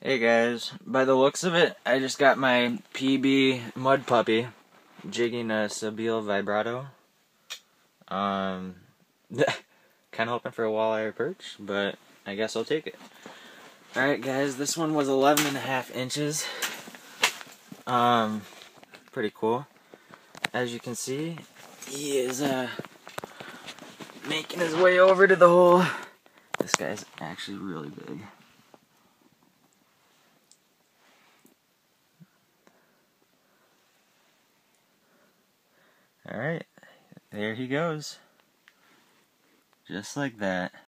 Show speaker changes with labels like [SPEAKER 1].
[SPEAKER 1] Hey guys, by the looks of it, I just got my PB mud puppy jigging a Sabile vibrato. Kind of hoping for a walleye or perch, but I guess I'll take it. Alright guys, this one was 11.5 inches. Pretty cool. As you can see, he is making his way over to the hole. This guy's actually really big. Alright, there he goes. Just like that.